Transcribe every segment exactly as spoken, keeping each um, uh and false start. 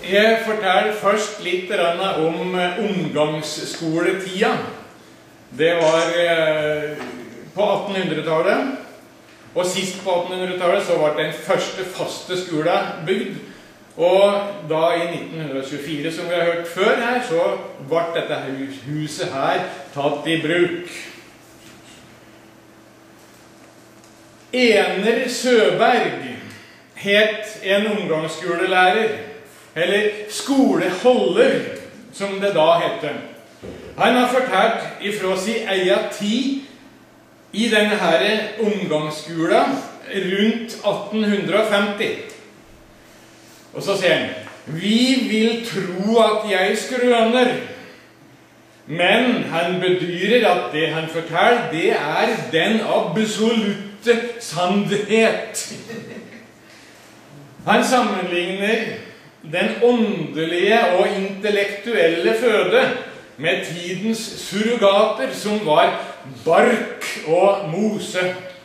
Jeg forteller først litt om omgangsskoletida. Det var på attenhundretallet, og sist på attenhundretallet så var den første faste skolen bygd. Og da i nitten tjuefire, som vi har hørt før her, så ble dette huset her tatt i bruk. Ener Søberg het en omgangsskolelærer, eller skoleholder, som det da hette. Han har fortalt ifra sin egen tid i denne her omgangsskolen rundt atten femti. Og så sier han: «Vi vil tro at jeg skrøner, men han bedyrer at det han forteller, det er den absolutte sannhet.» Han sammenligner den åndelige og intellektuelle føde med tidens surrogater, som var bark og mose.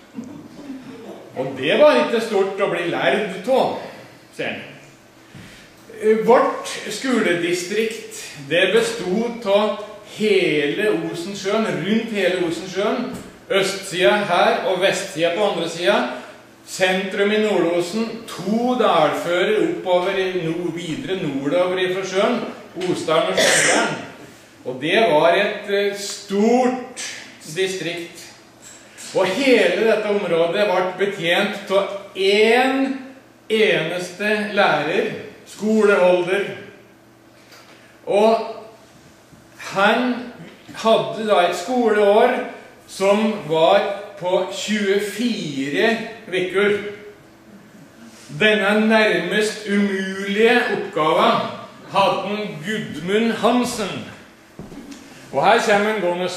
Og det var ikke stort å bli lærd av, sier han. Vårt skoledistrikt, det bestod av hele Osensjøen, rundt hele Osensjøen, østsida her og vestsida på andre sida, sentrum i Nordosen, to dalfører oppover i nord, videre nordover i sjøen, Osdalen og Skjøndalen. Og det var et stort distrikt. Og hele dette området ble betjent av en eneste lærer, skoleholder. Og han hadde da et skoleår som var på tjuefire vekker. Denne nærmest umulige oppgaven hadde Gudmund Hansen. Og her kommer en gående.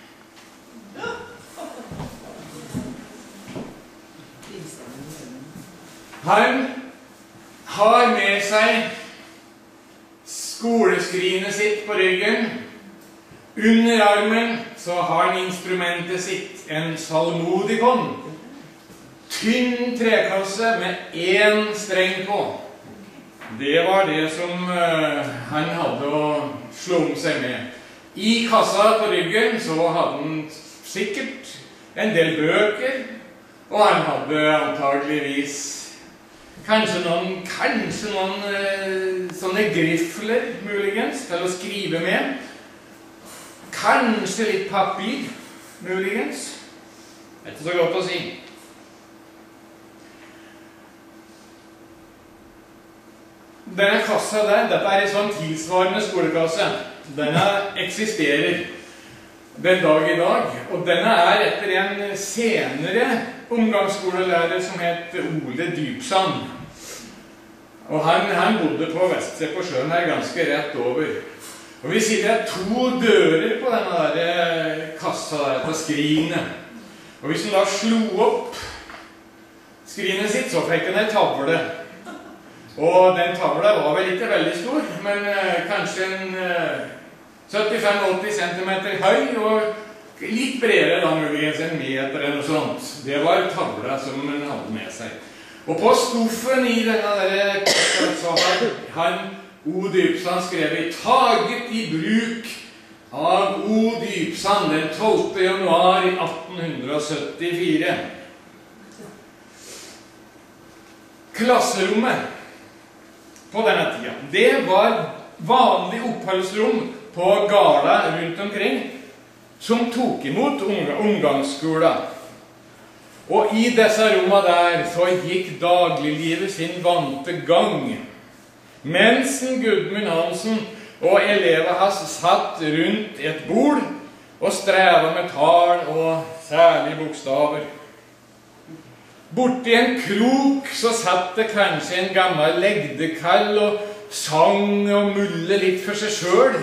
Han har med seg skoleskrinet sitt på ryggen. Under armen så har han instrumentet sitt, en salmodikon. Tynn trekasse med én streng på. Det var det som uh, han hadde å slå om seg med. I kassa på ryggen så hadde han sikkert en del bøker, og han hadde antageligvis kanskje noen, kanskje noen uh, sånne grifler, muligens, til å skrive med. Kanskje litt papir, muligens. Det er ikke så godt å si. Denne kassa der, dette er en sånn tilsvarende skolekasse. Denne eksisterer den dag i dag, og denne er etter en senere omgangsskolelærer som het Ole Dypsand. Og han, han bodde på vestsiden på sjøen her, ganske rett over. Og vi sier det er to dører på denne der kassa der, dette skrinet. Og hvis han da slo opp skrinet sitt, så fikk han en tavle. Og den tavla var vel ikke veldig stor, men eh, kanskje en eh, syttifem til åtti centimeter høy, og litt bredere da, muligens en meter eller noe sånt. Det var tavla som han hadde med seg. Og på skuffen i denne der kassa så har han O. Dypsand skrevet «Taget i bruk av O. Dypsand den tolvte januar i atten syttifire». Klasserommet på denne tida, det var vanlig oppholdsrom på gala rundt omkring, som tok imot omgangsskolen. Og i disse rommene der så gikk dagliglivet sin vante gang. Mens Gudmund Hansen og elever hans satt rundt et bord og strevet med tall og særlige bokstaver. Borti en krok så satt det kanskje en gammel legdekall og sang og mulle litt for seg selv.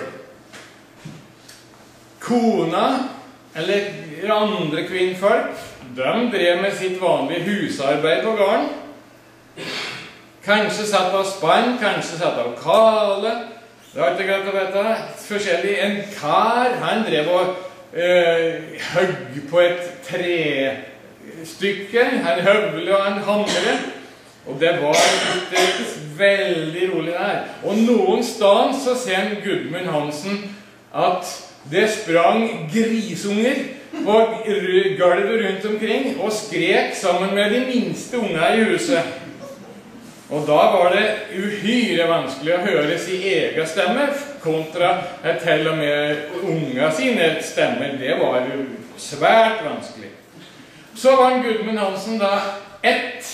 Kona, eller andre kvinnfolk, de drev med sitt vanlige husarbeid på gården. Kanskje satt av spann, kanskje satt av kale. Det var ikke greit å vite. Forskjellig. En kar, han drev og øh, høgg på et trestykke. Han høvle og han hamre. Og det var ikke veldig rolig der. Og noen stans så ser Gudmund Hansen at det sprang grisunger på gulvet rundt omkring og skrek sammen med de minste unga i huset. Og da var det uhyre vanskelig å høre sin egen stemme kontra til og med unga sine stemmer. Det var jo svært vanskelig. Så var Gudmund Hansen da ett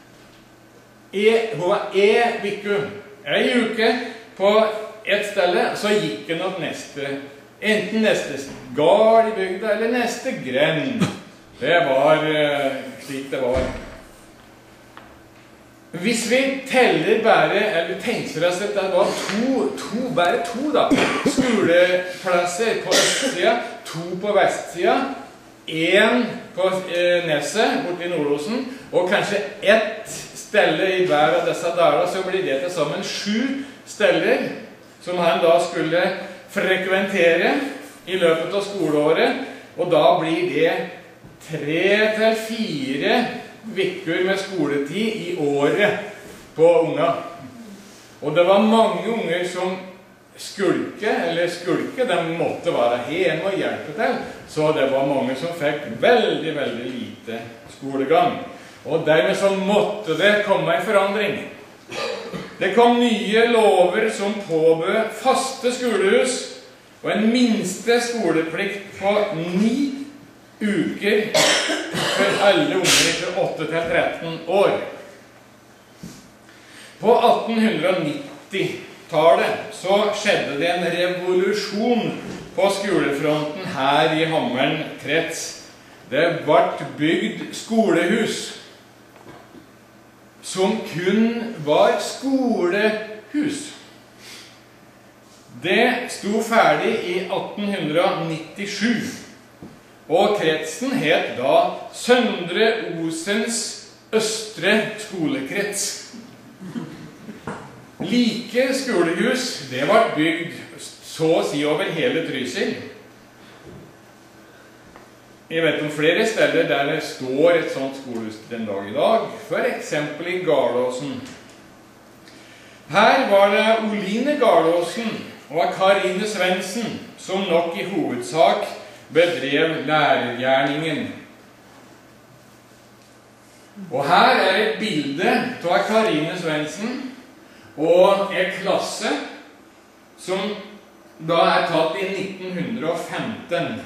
e-viku, en uke på et stelle, så gikk han opp neste, enten neste gard i bygda, eller neste gren. Det var slik det var. Hvis vi teller bare, eller tenker oss at det var to, to, bare to da, skoleplasser på østsida, to på vestsida, en på eh, Nesset, borte i Nordåsen, og kanskje ett stelle i hver av disse dager, så blir det til sammen sju steller som han da skulle frekventere i løpet av skoleåret, og da blir det tre til fire vikker med skoletid i året på unga. Og det var mange unger som skulke, eller skulke, de måtte være hjemme og hjelpe til, så det var mange som fikk veldig, veldig lite skolegang. Og dermed så måtte det komme en forandring. Det kom nye lover som påbød faste skolehus og en minste skoleplikt på ni uker for alle unger fra åtte til tretten år. På attenhundreognitti-tallet så skjedde det en revolusjon på skolefronten her i Hammeren krets. Det ble bygd skolehus som kun var skolehus. Det sto ferdig i attenhundrenittisju, og kretsen het da Søndre Osens Østre Skolekrets. Like skolehus, det var bygd så å si over hele Trysil. Jeg vet om flere steder der det står et sånt skolehus den dag i dag, for eksempel i Garlåsen. Her var det Oline Garlåsen og Karine Svendsen som nok i hovedsak bedrev lærergjerningen. Og her er et bilde av Karine Svendsen og en klasse som da er tatt i nitten femten.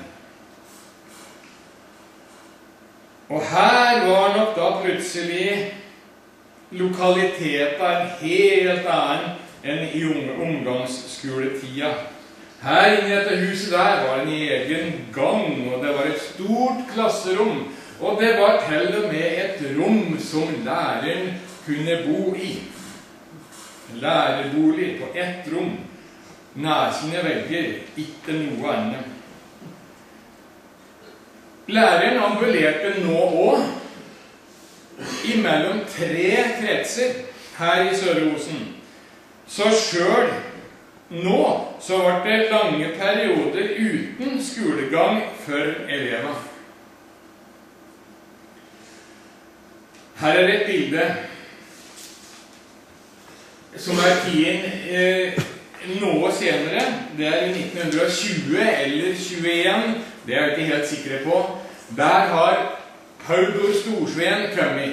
Og her var nok da plutselig lokaliteten helt annen enn i omgangsskoletida. Her inne i dette huset der var en egen gang, og det var et stort klasserom, og det var til og med et rom som læreren kunne bo i. Lærerbolig på ett rom, nærkjenne vegger, ikke noe annet. Læreren ambulerte nå også imellom tre kretser her i Sør-Osen. Så selv nå så ble det lange perioder uten skolegang for elever. Her er et bilde som er tiden eh, noe senere. Det er i nitten tjue eller tjueen, det er jeg ikke helt sikre på. Der har Paulor Storsveen kommet.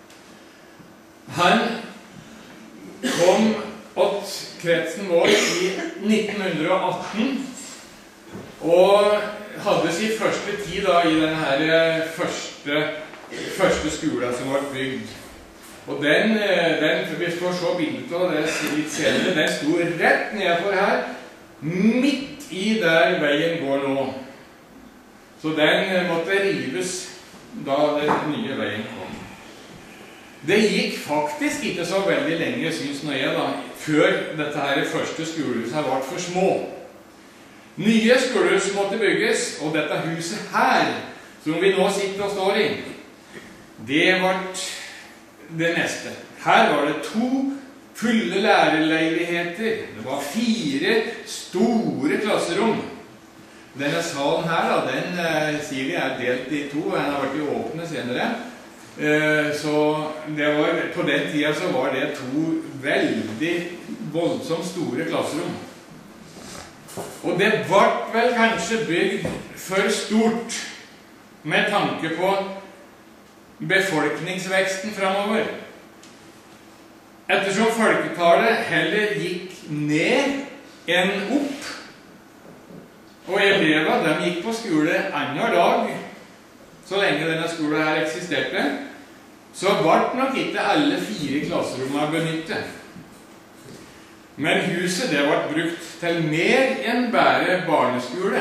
Han kom åt kretsen vår i nitten atten og hadde sin første tid da i denne første, første skolen som var bygd. Og den, den vi får se bildet av det litt senere, den sto rett nedfor her, midt i der veien går nå. Så den måtte rives da den nye veien kom. Det gikk faktisk ikke så veldig lenge, synes nå jeg da, før dette her første skolehuset har vært for små. Nye skolehus måtte bygges, og dette huset her, som vi nå sitter og står i, det ble det neste. Her var det to fulle lærerleiligheter. Det var fire store klasserom. Denne salen her, da, den eh, sier vi er delt i to. Den har vært åpnet senere. Så det var, på den tiden så var det to veldig voldsomt store klasserom. Og det ble vel kanskje bygd for stort med tanke på befolkningsveksten fremover. Ettersom folketallet heller gikk ned enn opp, og elevene, de gikk på skole annenhver dag, så lenge denne skolen her eksisterte, så ble nok ikke alle fire klasserommene benyttet. Men huset det ble brukt til mer enn bare barneskole.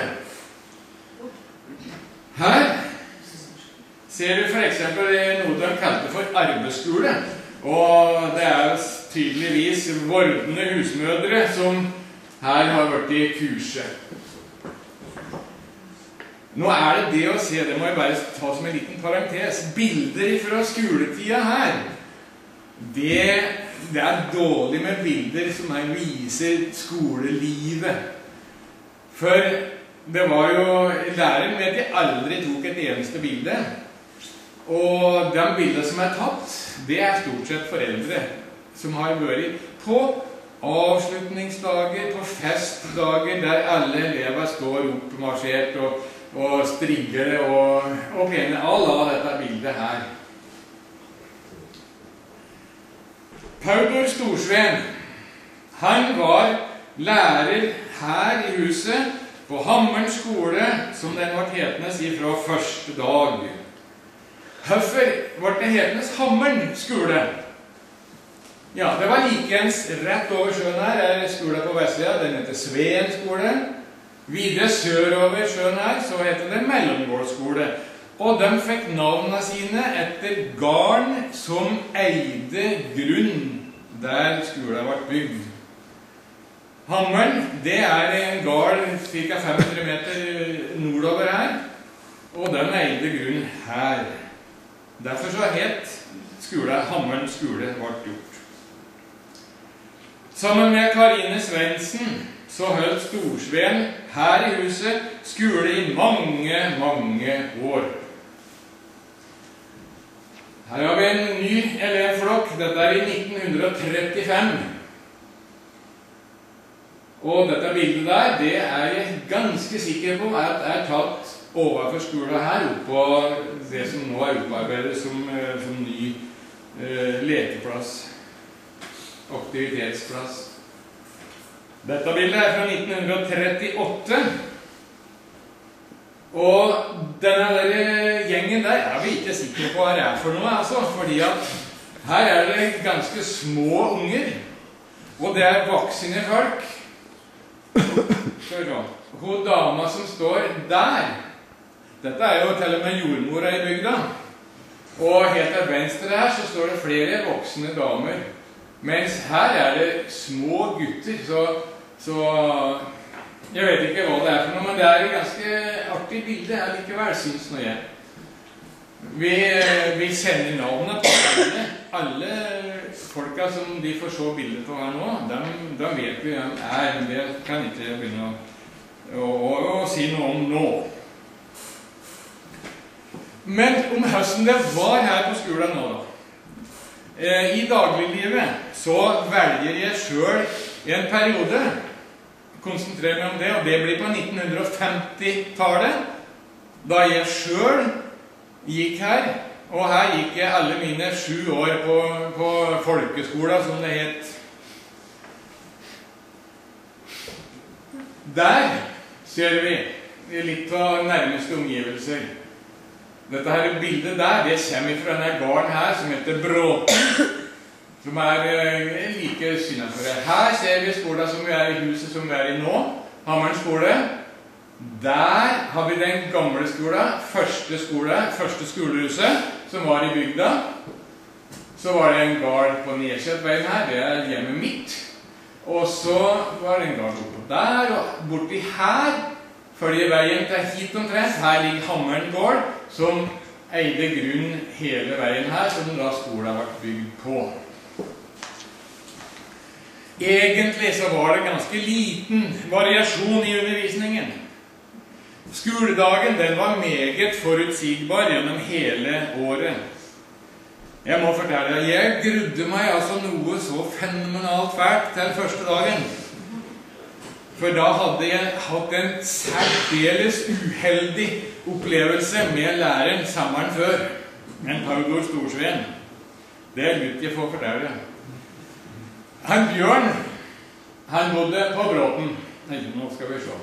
Her ser du for eksempel noe de kalte for arbeidsskole, og det er tydeligvis vordende husmødre som her har vært i kurset. Nå er det det å se, det må jeg bare ta som en liten parentes, bilder fra skoletida her. Det, det er dårlig med bilder som her viser skolelivet. For det var jo, læreren vet jeg aldri tok et eneste bilde. Og de bildene som er tatt, det er stort sett foreldre som har vært på avslutningsdager, på festdager, der alle elever står oppmarsjert og og strigger og, og pene. Alla dette bildet her. Paulus Storsveen, han var lærer her i huset på Hammeren skole, som den var hetende si fra første dag. Hvorfor var det hetende Hammeren skole? Ja, det var likens rett over sjøen her, er skole på Vestsida, den heter Sveen skole. Videre sørover sjøen her, så heter det Mellomgårdsskole. Og de fikk navnene sine etter garn som eide grunn der skolen ble bygd. Hammeren, det er en gard ca. fem hundre meter nordover her, og de eide grunn her. Derfor så het skolen Hammeren skole ble gjort. Sammen med Karine Svendsen så holdt Storsveen her i huset skole i mange, mange år. Her har vi en ny elevflokk. Dette er i nitten trettifem. Og dette bildet der, det er jeg ganske sikker på at er tatt overfor skolen her, oppå det som nå er opparbeidet som, som ny eh, lekeplass, aktivitetsplass. Dette bildet er fra nitten trettiåtte, og denne der gjengen der er vi ikke sikre på hva det er for noe, altså, fordi at her er det ganske små unger, og det er voksne folk. Hun dama som står der, dette er jo til og med jordmora i bygda, og helt til venstre her så står det flere voksne damer, mens her er det små gutter, så Så jeg vet ikke hva det er for noe, men det er et ganske artig bilde her likevel, synes nå jeg. Vi, vi kjenner navnet på alle. Alle folka som de får se bildet på her nå, de, de vet vi hvem er, men det kan ikke jeg begynne å, å, å, å si noe om nå. Men om høsten det var her på skolen nå da, i dagliglivet så velger jeg selv en periode, konsentrere meg om det, og det blir på nitten femti-tallet, da jeg selv gikk her, og her gikk jeg alle mine sju år på, på folkeskolen, som det het. Der ser vi litt av nærmeste omgivelser. Dette her bildet der, det kommer fra denne garden her, som heter Bråten, som er eh, like synligere. Her ser vi skolen som vi er i huset som vi er i nå, Hammeren skole. Der har vi den gamle skolen, første skole, første skolehuset, som var i bygda. Så var det en gard på Nedkjøttveien her, det er hjemmet mitt. Og så var det en gard oppe der, og borti her, følger veien til hit omtrent. Her ligger Hammeren gård, som eide grunn hele veien her, som da skolen ble bygd på. Egentlig så var det ganske liten variasjon i undervisningen. Skoledagen den var meget forutsigbar gjennom hele året. Jeg må fortelle deg, jeg grudde meg altså noe så fenomenalt fælt til første dagen. For da hadde jeg hatt en særdeles uheldig opplevelse med læreren sommeren før. En Paulor Storsveen. Det er litt jeg får fortelle deg. Han Bjørn, han bodde på Bråten. Nei, nå skal vi se.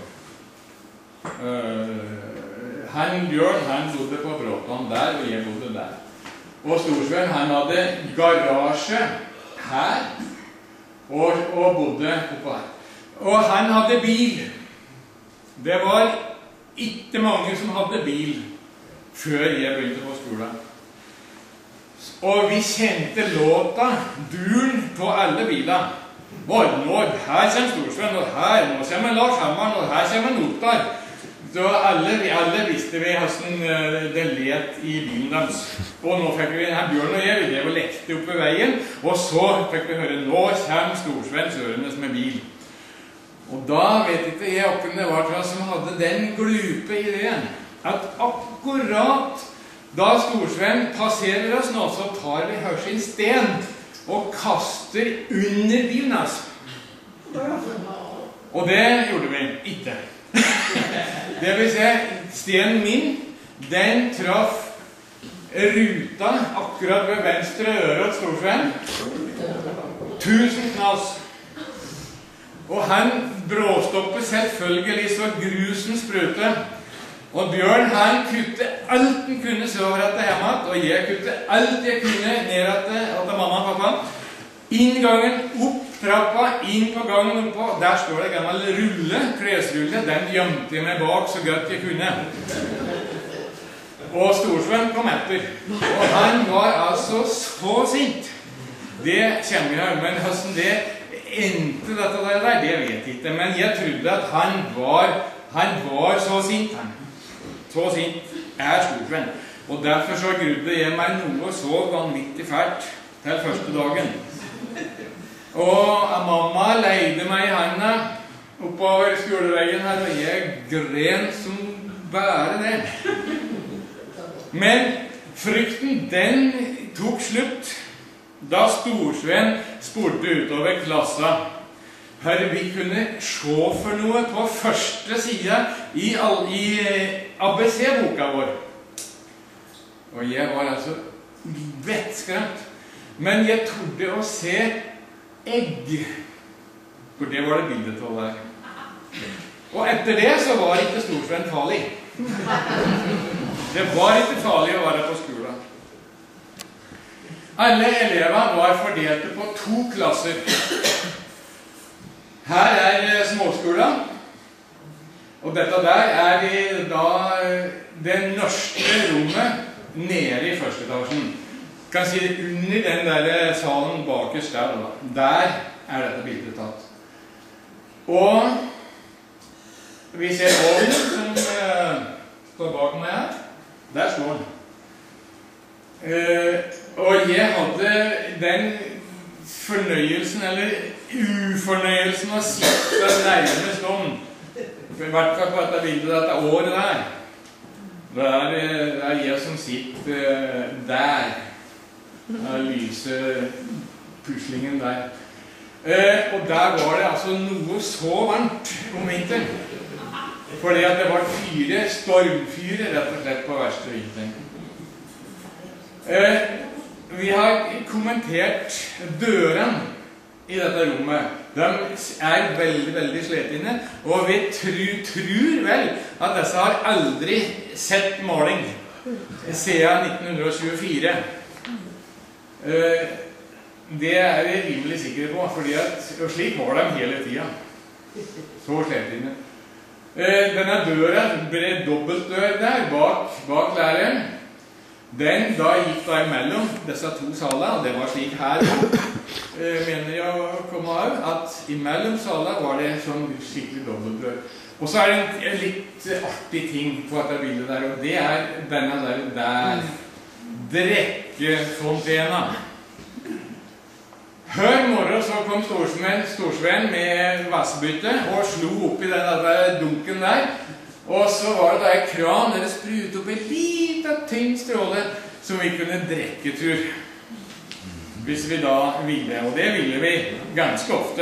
Uh, han Bjørn, han bodde på Bråten der, og jeg bodde der. Og Storsveen, han hadde garasje her, og, og bodde oppe her. Og han hadde bil. Det var ikke mange som hadde bil før jeg begynte på skolen. Og vi kjente låta, duren på alle biler. Og nå, her kommer Storsveen, og her, nå kommer Lars Hammer, og her kommer Notar. Så alle, alle visste vi hvordan det let i bilen deres. Og nå fikk vi denne Bjørn og jeg, det var lekte opp ved veien, og så fikk vi høre, nå kommer Storsveen kjørende med bil. Og da vet ikke jeg hvem det var til oss som hadde den glupe ideen, at akkurat da Storsveen passerer oss nå, så tar vi hver sin sten og kaster under bilen hans. Og det gjorde vi ikke. Det vil si, stenen min, den traff ruta akkurat ved venstre øre til Storsveen. Tusen knas. Og han bråstoppet selvfølgelig så grusen sprute. Og Bjørn, han kutte alt han kunne søvrettet hjemme, og jeg kutte alt jeg kunne nedrettet til mamma og pappa. Inngangen, opp trappa, inn på gangen oppå. Der står det gammel rulle, klesrulle. Den gjemte jeg meg bak så godt jeg kunne. Og Storsveen kom etter. Og han var altså så sint. Det kommer jeg, men hvordan det endte dette der, det vet jeg ikke. Men jeg trodde at han var, han var så sint, han. Så sint er Storsveen. Og derfor så grudde jeg meg noe så vanvittig fælt til første dagen. Og mamma leide meg i handa oppover skoleveien her, og jeg gren som bare det. Men frykten, den tok slutt da Storsveen spurte utover klassa. Her vi kunne se for noe på første sida i, i A B C-boka vår. Og jeg var altså vettskremt. Men jeg trodde å se egg. For det var det bildet av der. Og etter det så var ikke Storsveen farlig. Det var ikke farlig å være på skolen. Alle elever var fordelte på to klasser. Her er småskolen. Og dette der er da det norske rommet nede i første etasjen. Kan si det under den der salen bakerst der, da. Der er dette bildet tatt. Og vi ser ovnen som uh, står bak meg her. Der står den. Uh, og jeg hadde den fornøyelsen, eller ufornøyelsen å sitte nærmest om. I hvert fall på dette bildet, dette året der. Det er, det er jeg som sitter uh, der. Den lyse puslingen der. Eh, og der var det altså noe så varmt om vinteren. Fordi at det var fyre, stormfyre rett og slett på verste vinteren. Eh, vi har kommentert dørene i dette rommet. De er veldig, veldig sletine, og vi tror, tror vel at disse har aldri sett maling siden nitten tjuefire. Uh, det er jeg rimelig sikker på, fordi at, og slik var de hele tiden. Så sletine. Uh, denne døra, ble dobbeltdør der, bak, bak læreren. Den da gikk da imellom disse to saler, og det var slik her, uh, mener jeg å komme av, at imellom saler var det sånn skikkelig dobbeltdør. Og så er det en, en litt artig ting på dette bildet der, og det er denne der, der. Drekkefontena. Hør morgen så kom Storsveen, Storsveen med vassbytte og slo opp i denne dunken der. Og så var det da en kran der det sprut opp en liten tynn stråle som vi kunne drekke, tror. hvis vi da ville, og det ville vi ganske ofte.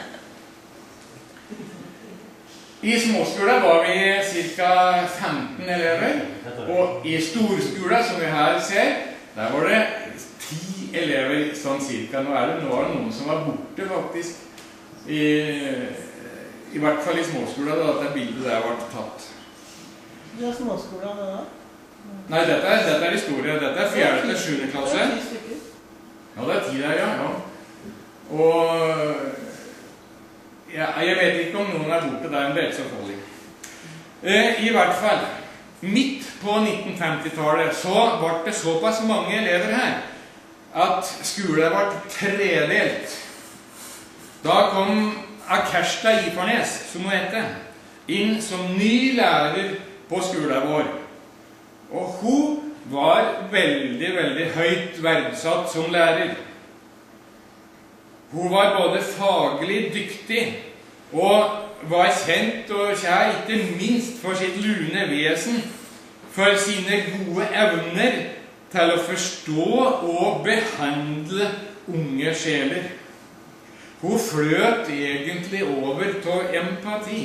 I småskolen var vi ca. femten elever, og i storskolen, som vi her ser, der var det ti elever sånn cirka. Nå er det, nå var det noen som var borte faktisk, i, i hvert fall i småskolen, da dette bildet der var tatt. Det er småskolen, det da? Nei, dette er, dette er historie. Dette er fjerde til sjuende klasse. Det er ti stykker. Ja, det er ti der, ja. ja. Og ja, jeg vet ikke om noen er borte der, men det er ikke så farlig. Eh, I hvert fall, midt på nitten femti-tallet så var det såpass mange elever her at skolen ble tredelt. Da kom Akersta Ifarnes, som hun heter, inn som ny lærer på skolen vår. Og hun var veldig, veldig høyt verdsatt som lærer. Hun var både faglig dyktig og var kjent og kjær, ikke minst for sitt lune vesen, for sine gode evner til å forstå og behandle unge sjeler. Hun fløt egentlig over til empati.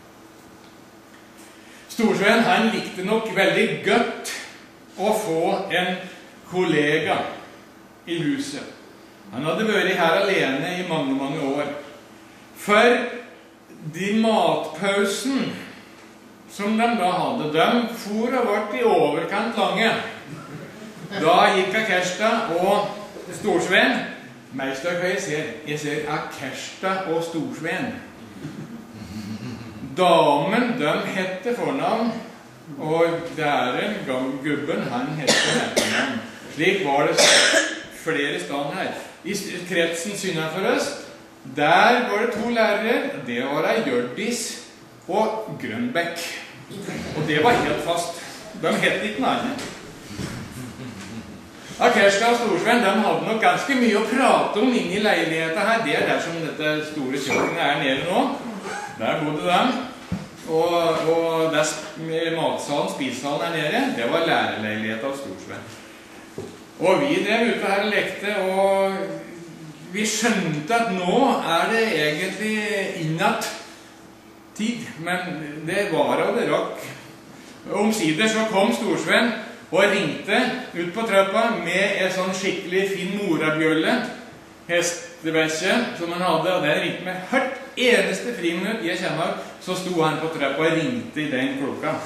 Storsveen, han likte nok veldig godt å få en kollega i huset. Han hadde vært her alene i mange, mange år. For de matpausen som de da hadde, de for og vart i overkant lange. Da gikk Akersta og Storsveen. Meistøk hva jeg ser. Jeg ser Akersta og Storsveen. Damen, de hette fornavn, og dæren, gubben, han hette etternavn. Slik var det flere steder her. I kretsen synnet for oss, der var det to lærere. Det var ei Hjørdis og Grønbekk. Og det var helt fast. De hette ikke noe annet. Akersta og Storsveen, de hadde nok ganske mye å prate om inne i leiligheten her. Det er der som dette store kjøkkenet er nede nå. Der bodde de. Og, og der matsalen, spisesalen er nede, det var lærerleiligheten av Storsveen. Og vi drev ute her og lekte, og vi skjønte at nå er det egentlig innatt tid, men det var og det rakk. Omsider så kom Storsveen og ringte ut på trappa med en sånn skikkelig fin morabjølle, hestevekkje som han hadde, og den ringte med hvert eneste friminutt jeg kjenner, så sto han på trappa og ringte i den klokka.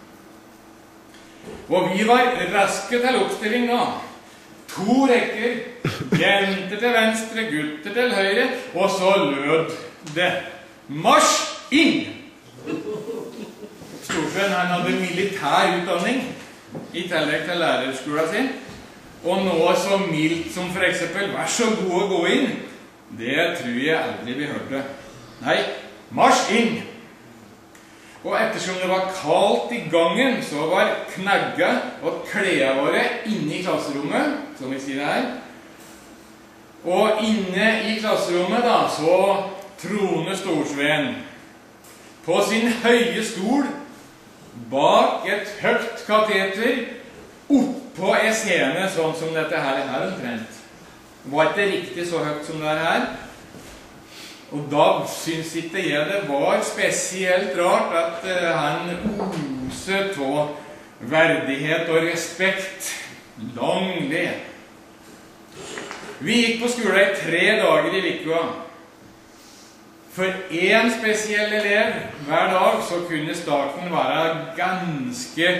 Og vi var raske til oppstilling nå. To rekker, jenter til venstre, gutter til høyre, og så lød det marsj inn! Storsveen, han hadde militær utdanning i tillegg til lærerskolen sin, og nå så mildt som for eksempel vær så god å gå inn, det tror jeg aldri vi hørte. Nei, marsj inn! Og ettersom det var kaldt i gangen, så var knagga og kleda våre inne i klasserommet, som vi sier her. Og inne i klasserommet da, så troner Storsveen på sin høye stol, bak et høyt kateter, oppå en scene sånn som dette her er her omtrent. Var ikke riktig så høyt som det er her. Og da synes ikke jeg det var spesielt rart at uh, han oset av verdighet og respekt. Lang led. Vi gikk på skolen i tre dager i vikua. For en spesiell elev hver dag så kunne starten være ganske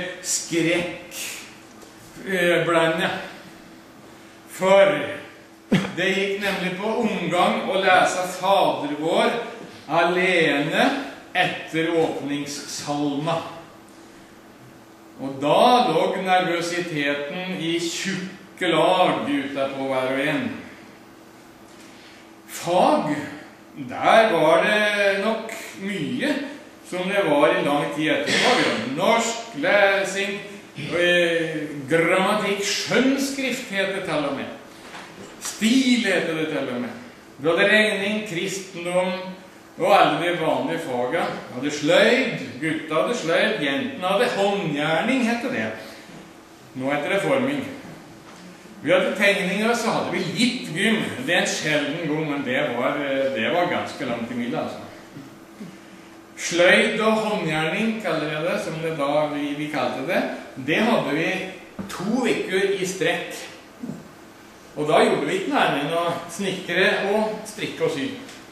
skrekkblande. For det gikk nemlig på omgang å lese Fader vår alene etter åpningssalma. Og da lå nervøsiteten i tjukke lag ute på hver og en. Fag, der var det nok mye som det var i lang tid etterpå. Norsk, lesing, grammatikk, skjønnskrift heter det til og med. Stil heter det til og med. Du hadde regning, kristendom og alle de vanlige faga. Du hadde sløyd, gutta hadde sløyd, jentene hadde håndgjerning, heter det. Nå heter det forming. Vi hadde tegninger, og så hadde vi litt gym. Det er en sjelden gang, men det var, det var ganske langt imellom, altså. Sløyd og håndgjerning, kaller jeg det, som det da vi, vi kalte det, det hadde vi to uker i strekk. Og da gjorde vi ikke nærmere enn å snikre og strikke og sy.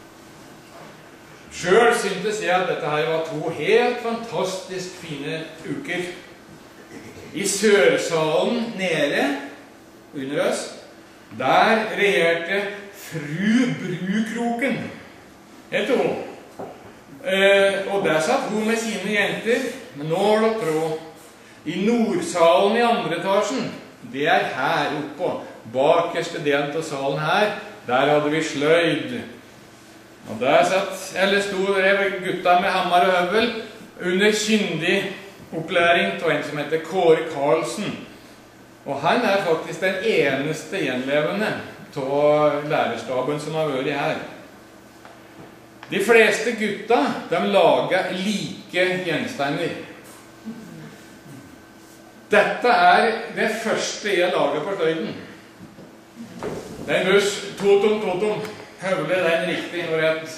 Selv syntes jeg at dette her var to helt fantastisk fine uker. I sørsalen nede, under oss, der regjerte fru Brukroken, heter hun. Eh, og der satt hun med sine jenter, med nål og tråd. I nordsalen i andre etasjen, det er her oppå, bakerste delen av salen her, der hadde vi sløyd. Og der satt, eller stod gutta med hammer og høvel, under kyndig opplæring av en som heter Kåre Karlsen. Og han er faktisk den eneste gjenlevende av lærerstaben som har vært her. De fleste gutta, de lager like gjenstander. Dette er det første jeg lager på sløyden. Det er en buss, totom, totom. Høvle den riktig og rett.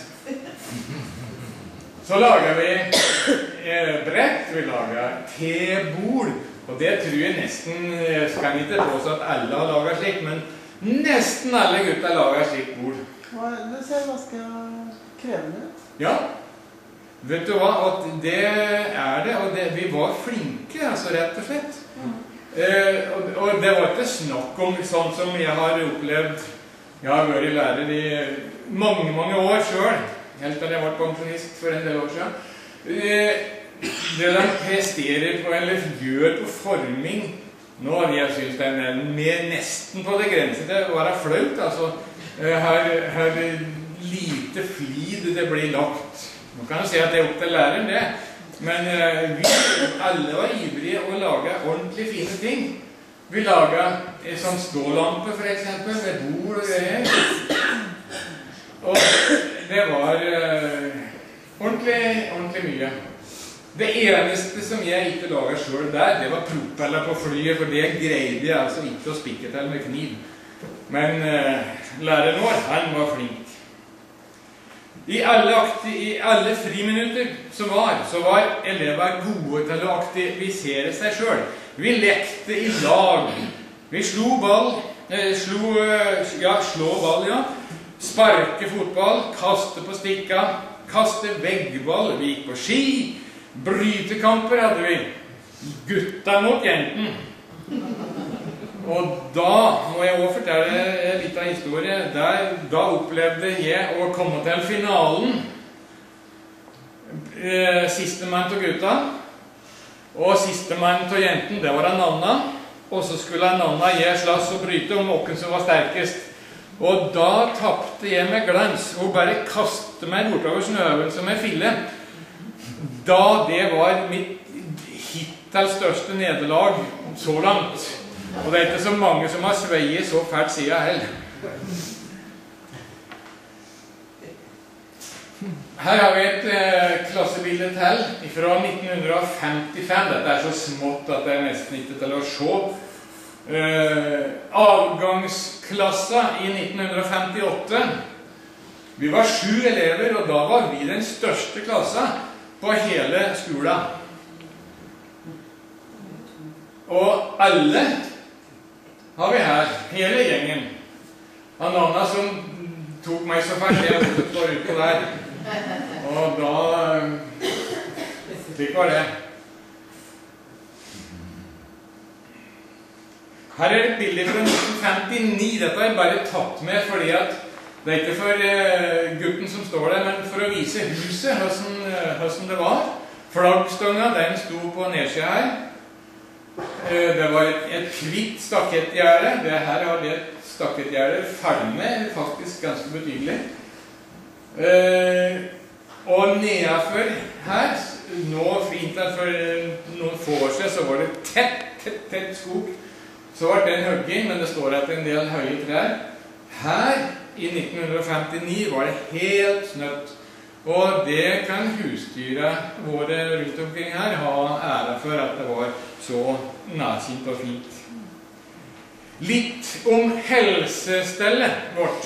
Så lager vi eh, brett, vi lager tebord. Og det tror jeg nesten, jeg skal ikke påstå at alle har laget slik, men nesten alle gutta lager slik bord. Det ser ganske krevende ut. Ja, vet du hva, at det er det, og det, vi var flinke, altså rett og slett. Mm. Eh, og, og det var ikke snakk om sånn som jeg har opplevd. Jeg har vært lærer i mange, mange år selv, helt til jeg var pensjonist for en del år siden. Eh, det de presterer på, eller gjør på forming, nå har jeg synes det er mer nesten på det grenset til å være flaut, altså. Her, her lite flid det blir lagt. Nå kan jeg si at det er opp til læreren det, men vi alle var ivrige å lage ordentlig fine ting. Vi laget en sånn stålampe for eksempel, med bord og greier. Og det var uh, ordentlig, ordentlig mye. Det eneste som jeg ikke laget selv der, det var propeller på flyet, for det greide jeg altså ikke å spikke til med kniv. Men uh, læreren vår, han var flink. I alle, I alle friminutter som var, så var elever gode til å aktivisere seg selv. Vi lekte i lag. Vi slo ball, eh, slo, ja, slå ball, ja. Sparke fotball, kaste på stikka, kaste veggball, vi gikk på ski. Brytekamper hadde vi. Gutta mot jenten. Og da må jeg også fortelle litt av historie. Der, da opplevde jeg å komme til finalen. Eh, siste mann til gutta. Og siste mann til jenten, det var en Anna. Og så skulle en Anna jeg slåss og bryte om hvem som var sterkest. Og da tappte jeg med glans og bare kastet meg bortover snøven som en fille. Da det var mitt hittil største nederlag så langt. Og det er ikke så mange som har sveiet så fælt siden heller. Her har vi et eh, klassebilde til fra nitten femtifem. Dette er så smått at det er nesten ikke til å se. Eh, avgangsklassa i nitten femtiåtte. Vi var sju elever, og da var vi den største klassa på hele skolen. Og alle har vi her, hele gjengen. Han Anna som tok meg så fælt, jeg hodet på ute der. Og da slik var det. Her er et bilde fra nitten femtini. Dette har jeg bare tatt med fordi at det er ikke for uh, gutten som står der, men for å vise huset, hvordan, uh, hvordan det var. Flaggstånga, den sto på nedsida her. Uh, det var et, et kvitt stakettgjerde. Det her har det et stakettgjerde ferdig, faktisk ganske betydelig. Uh, og nedenfor her, nå inntil for noen få år siden, så var det tett, tett, tett skog. Så var det en høgging, men det står etter en del høye trær. Her, i nitten femtini, var det helt snøtt. Og det kan husdyret våre rundt omkring her ha ære for at det var så nærsynt og fint. litt om helsestellet vårt.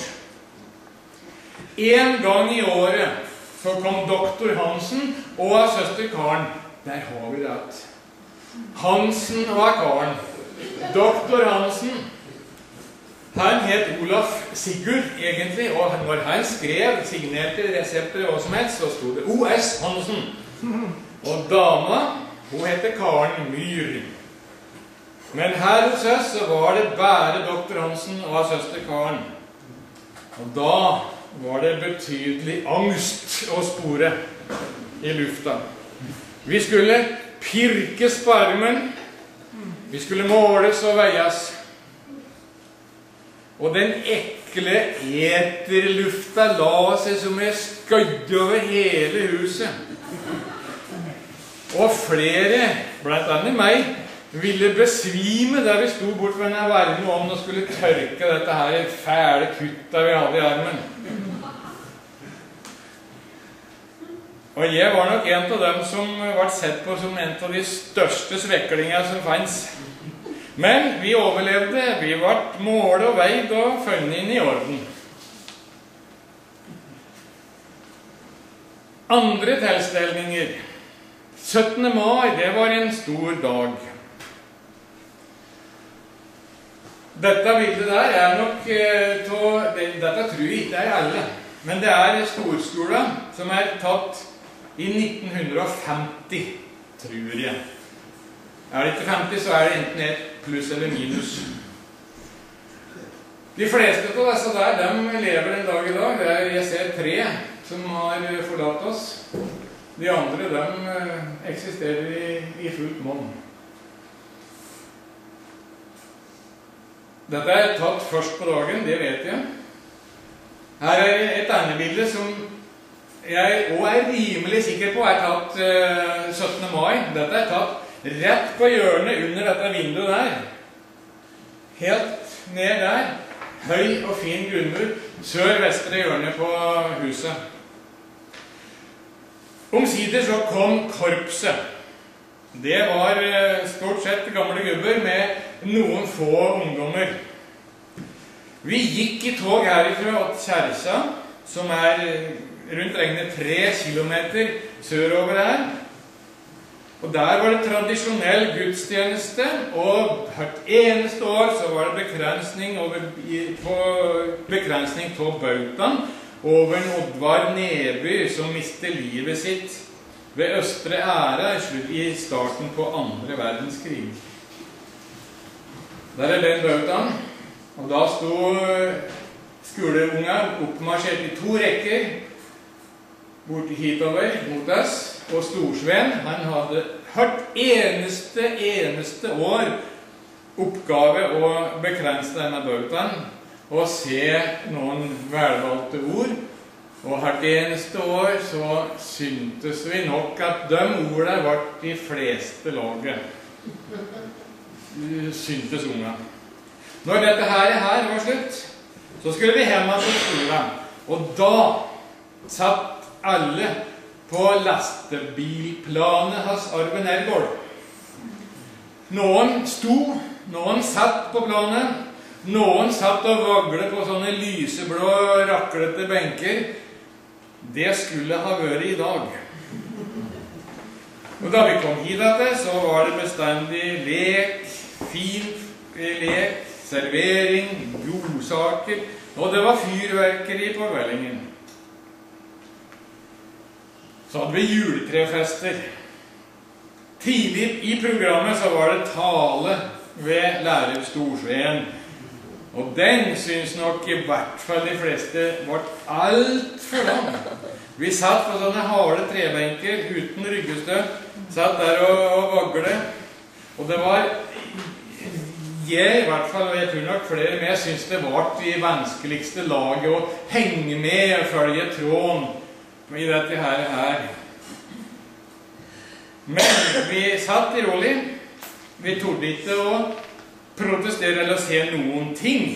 En gang i året så kom doktor Hansen og søster Karen. Der har vi det. Hansen og Karen. Doktor Hansen, han het Olaf Sigurd egentlig, og når han skrev, signerte resepter og hva som helst, så stod det O S Hansen. Og dama, hun heter Karen Myhr. Men her hos oss så var det bare doktor Hansen og søster Karen. Og da var det betydelig angst å spore i lufta. Vi skulle pirke sparmen, vi skulle måles og veies. Og den ekle eterlufta la seg som en skøyde over hele huset. Og flere, blant annet meg, ville besvime der vi sto bort ved denne varme ovnen og skulle tørke dette her fæle kutta vi hadde i armen. Og jeg var nok en av dem som ble sett på som en av de største sveklinger som fanns. Men vi overlevde, vi ble målet og veid og funnet inn i orden. Andre tilstelninger. syttende mai, det var en stor dag. Dette bildet der er nok, dette tror jeg ikke er alle, men det er storskola som er tatt i nitten femti, tror jeg. Er det ikke femti, så er det enten et pluss eller minus. De fleste av disse der, de lever en dag i dag. Jeg ser tre som har forlatt oss. De andre, de eksisterer i, i fullt monn. Dette er tatt først på dagen, det vet jeg. Her er et annet bilde som jeg også er rimelig sikker på er tatt uh, syttende mai. Dette er tatt rett på hjørnet under dette vinduet der. Helt ned der. Høy og fin grunnmur. Sør-vestre hjørne på huset. Omsider så kom korpset. Det var uh, stort sett gamle gubber med noen få ungdommer. Vi gikk i tog herifra til Kjersa, som er rundt regnet tre kilometer sørover her. Og der var det tradisjonell gudstjeneste, og hvert eneste år så var det begrensning over, på begrensning på Bautan over en Oddvar Neby som mistet livet sitt ved Østre Æra i starten på andre verdenskrig. Der er den Bautan, og da sto skoleunger oppmarsjert i to rekker bort hitover mot oss, og Storsven, han hadde hvert eneste, eneste år oppgave å begrense denne bautaen og se noen velvalgte ord. Og hvert eneste år så syntes vi nok at de ordene var de fleste laget. Syntes unga. Når dette her, her var slutt, så skulle vi hjemme til skolen, og da satt alle på lastebilplanet hos Arven Ergård. Noen sto, noen satt på planet, noen satt og vaglet på sånne lyseblå, raklete benker. Det skulle ha vært i dag. Og da vi kom hit etter, så var det bestandig lek, fin lek, servering, godsaker, og det var fyrverkeri på Vellingen. Så hadde vi juletrefester. Tidlig i programmet så var det tale ved lærer Storsven. Og den synes nok i hvert fall de fleste var alt for lang. Vi satt på sånne harde trebenker uten ryggestøv, satt der og, og vagle. Og det var, jeg i hvert fall, og jeg tror nok flere med, synes det var det vanskeligste laget å henge med og følge tråden i dette her, her. Men vi satt i rolig. Vi torde ikke å protestere eller se noen ting.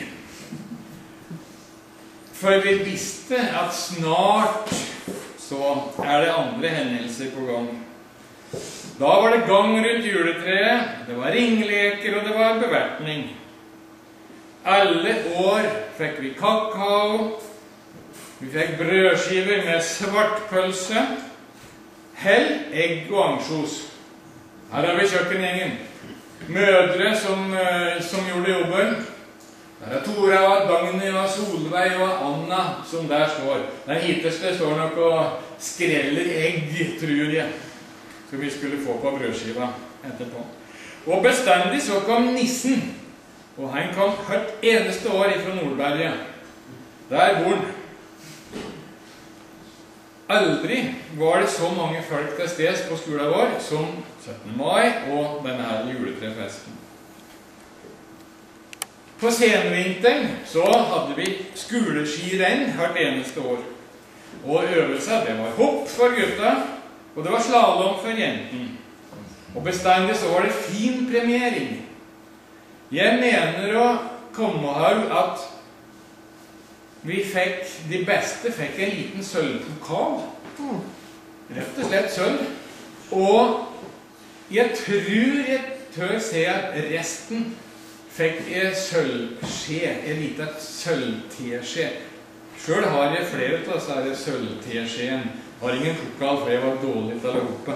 For vi visste at snart så er det andre hendelser på gang. Da var det gang rundt juletreet, det var ringleker og det var bevertning. Alle år fikk vi kakao, vi fikk brødskiver med svartpølse, hell, egg og ansjos. Her har vi kjøkkengjengen. Mødre som, som gjorde jobben. Der er Tora, Dagny, Solveig og Anna som der står. Den hitterste står nok og skreller egg, tror jeg, som vi skulle få på brødskiva etterpå. Og bestandig så kom nissen, og han kom hvert eneste år fra Nordberget. Der bor han. Aldri var det så mange folk til steds på skolen vår som syttende mai og denne her juletrefesten. På senvinteren så hadde vi skoleskirenn hvert eneste år. Og øvelser, det var hopp for gutta, og det var slalom for jenten. Og bestandig så var det fin premiering. Jeg mener å komme her at vi fikk, de beste fikk en liten sølvpokal. Rett og slett sølv. Og jeg tror jeg tør se at resten fikk en sølvskje, en liten sølvteskje. Selv har jeg flere av disse sølvteskjeen. Har ingen pokal, for jeg var dårlig til å hoppe.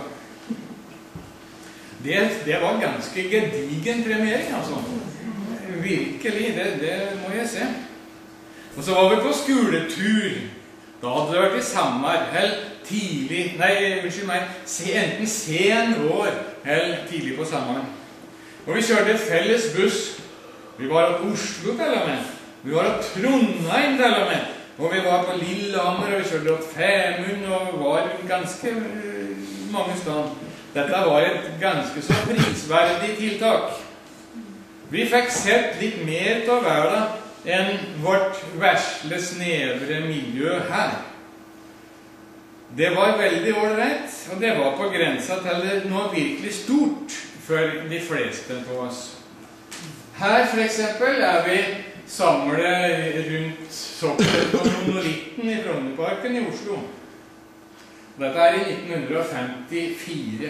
Det, det var ganske gedigen premiering, altså. Virkelig, det, det må jeg se. Og så var vi på skoletur. Da hadde det vært i sommer, eller tidlig, nei, unnskyld meg, enten sen vår, eller tidlig på sommeren. Og vi kjørte et felles buss. Vi var av Oslo til og med. Vi var av Trondheim til og med. Og vi var på Lillehammer, og vi kjørte av Femund, og var ganske mange steder. Dette var et ganske så prisverdig tiltak. Vi fikk sett litt mer av verden enn vårt versle snevre miljø her. Det var veldig ålreit, og det var på grensa til noe virkelig stort for de fleste av oss. Her for eksempel er vi samlet rundt sokkelen på monolitten i Frognerparken i Oslo. Dette er i nitten femtifire.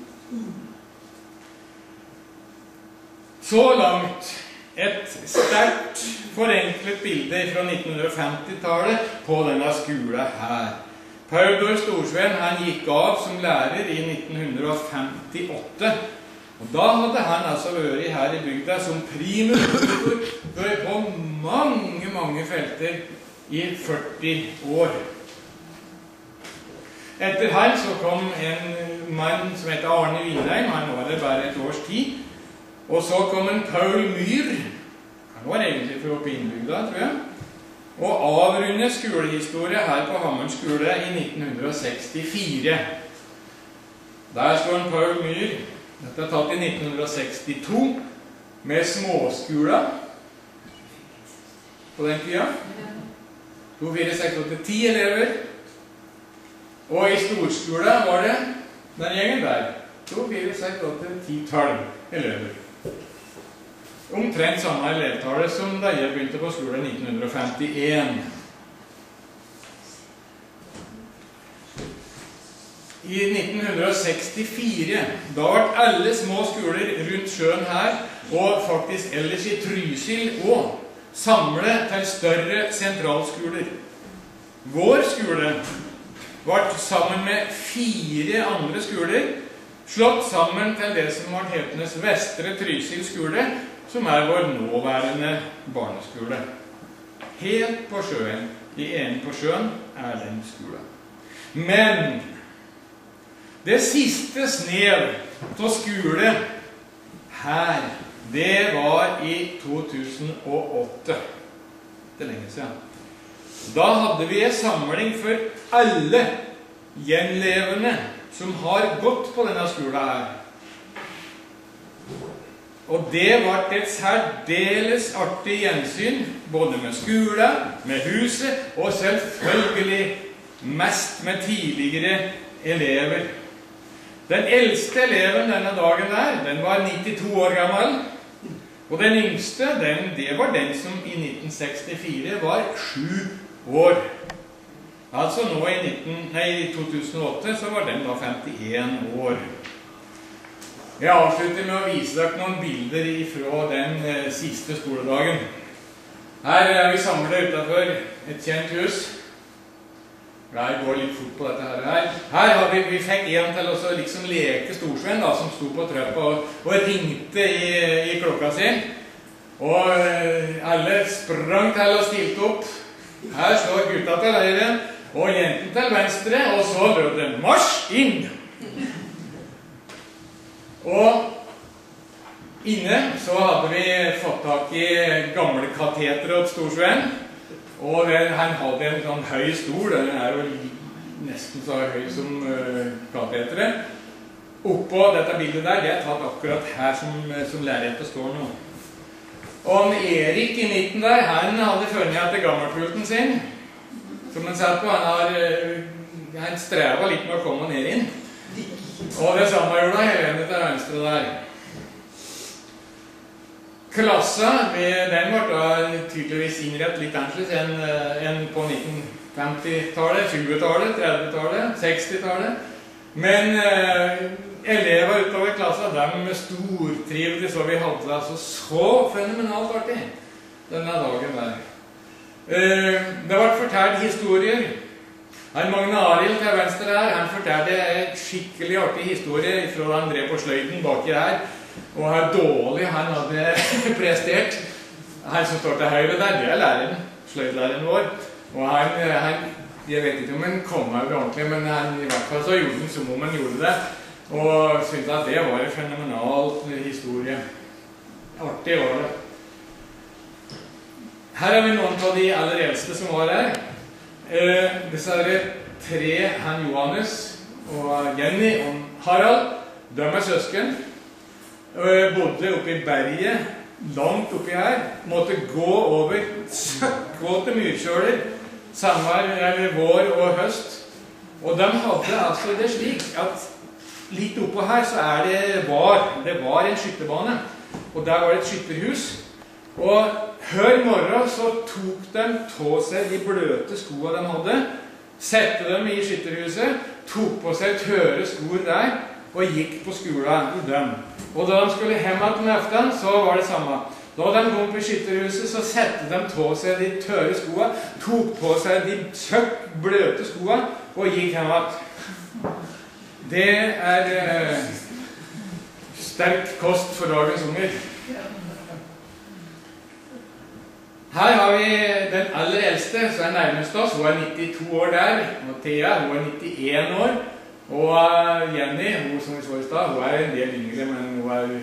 Så langt et sterkt forenklet bilde fra nitten femti-tallet på denne skolen her. Paudor Storsveen, han gikk av som lærer i nitten femtiåtte. Og da hadde han altså vært her i bygda som primus på mange, mange felter i førti år. Etter han så kom en mann som heter Arne Vindheim, han var det bare et års tid. Og så kom en Paul Myhr, han var egentlig fra oppe i innbygda, tror jeg, og avrundet skolehistorie her på Hammeren skole i nitten sekstifire. Der står en Paul Myhr, dette er tatt i nitten sekstito, med småskola på den tida. to, fire, seks, åtte, ti elever. Og i storskolen var det den gjengen der. to, fire, seks, åtte, ti, tolv elever. Omtrent samme elevtallet som da jeg begynte på skolen i nitten femtien. I nitten sekstifire, da var alle små skoler rundt sjøen her, og faktisk ellers i Trysil også, samlet til større sentralskoler. Vår skole var sammen med fire andre skoler, slått sammen til det som var hetende Vestre Trysil skole, som er vår nåværende barneskole. Helt på sjøen, i enden på sjøen, er den skolen. Men det siste snev av skole her, det var i to tusen og åtte. Det er lenge siden. Da hadde vi en samling for alle gjenlevende som har gått på denne skolen her. Og det var et særdeles artig gjensyn, både med skolen, med huset, og selvfølgelig mest med tidligere elever. Den eldste eleven denne dagen der, den var nittito år gammel, og den yngste, den, det var den som i nitten sekstifire var sju år. Altså nå i, nitten, nei, i to tusen og åtte så var den da femtien år. Jeg avslutter med å vise dere noen bilder fra den eh, siste skoledagen. Her er vi samlet utenfor et kjent hus. Jeg går litt fort på dette her. Her har vi, vi fikk en til å liksom leke Storsvenn da, som sto på trøppa og, og ringte i, i klokka sin. Og alle sprang til og stilte opp. Her slår gutta til høyre og jenten til venstre, og så lød det marsj inn! Og inne så hadde vi fått tak i gamle katetere opp Storsvenn, og den, han hadde en sånn høy stol, den er jo nesten så høy som uh, katetere. Oppå dette bildet der, det er tatt akkurat her som, som lærerjenta står nå. Og Erik i midten der, han hadde funnet etter gammelpulten sin, som han satt på. Han, har, han strevet litt med å komme ned inn. Og det samme gjorde Helene til venstre der. Klassa, den var da tydeligvis innrett litt annerledes enn, enn på nitten femti-tallet, tjuetallet, trettitallet, sekstitallet. Men eh, elever utover klassa, de stortrivdes, og vi hadde det altså så fenomenalt artig denne dagen der. Eh, det var fortalt historier. Han Magne Arild til venstre her, han fortalte en skikkelig artig historie fra han drev på sløyden baki her, og hvor dårlig han hadde prestert. Han som står til høyre der, det er læreren, sløydlæreren vår. Og han, han, jeg vet ikke om han kom av det ordentlig, men han, i hvert fall så gjorde han som om han gjorde det. Og syntes at det var en fenomenal historie. Artig var det. Her er vi noen av de aller eldste som var her. Eh, disse er tre, han Johannes og Jenny og Harald. De er søsken. Eh, bodde oppe i berget, langt oppi her. Måtte gå over søkkvåte myrkjøler, sommer, eller vår og høst. Og de hadde altså det slik at litt oppå her så er det var, det var en skyttebane. Og der var det et skytterhus. Og hør morgen så tok de på seg de bløte skoene de hadde, sette dem i skytterhuset, tok på seg tørre skor der, og gikk på skolen i dem. Og da de skulle hjem til aften, så var det samme. Da de kom på skytterhuset, så sette de på seg de tørre skoene, tok på seg de søkk bløte skoene, og gikk hjem til. Det er eh, sterk kost for dagens unger. Her har vi den aller eldste, som er nærmest oss. Hun er nittito år der, og Thea, hun er nittien år. Og Jenny, hun som vi så i stad, hun er en del yngre, men hun er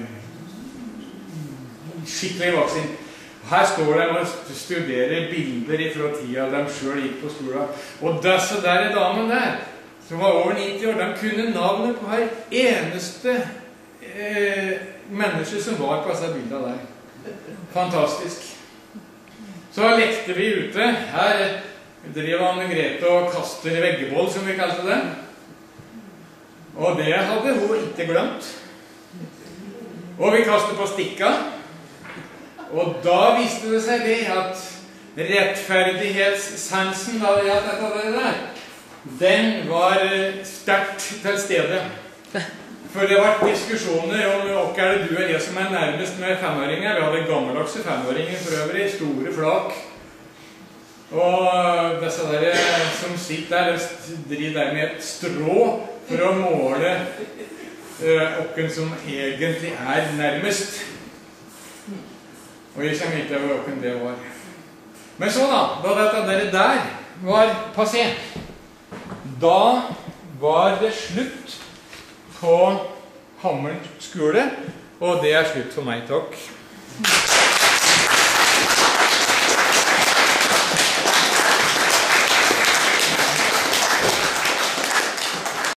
skikkelig voksen. Her står de og studerer bilder fra tida de selv gikk på skolen. Og disse der damen der, som var over nitti år, de kunne navnet på her eneste eh, menneske som var på disse bildene der. Fantastisk. Så lekte vi ute. Her driver Anne Grete og kaster veggeboll, som vi kalte det. Og det hadde hun ikke glemt. Og vi kastet på stikka. Og da visste det seg det at rettferdighetssansen, da det gjaldt dette der, den var sterkt til stede. For det var diskusjoner om hva er det du og jeg som er nærmest med femøringer. Vi hadde gammeldagse femøringer for øvrig, store flak. Og disse der som sitter der, driver der med et strå for å måle hvem som egentlig er nærmest. Og jeg kommer ikke over hvem det var. Men så da, da dette der, der var passé, da var det slutt på Hammeren skole, og det er slutt for meg, takk.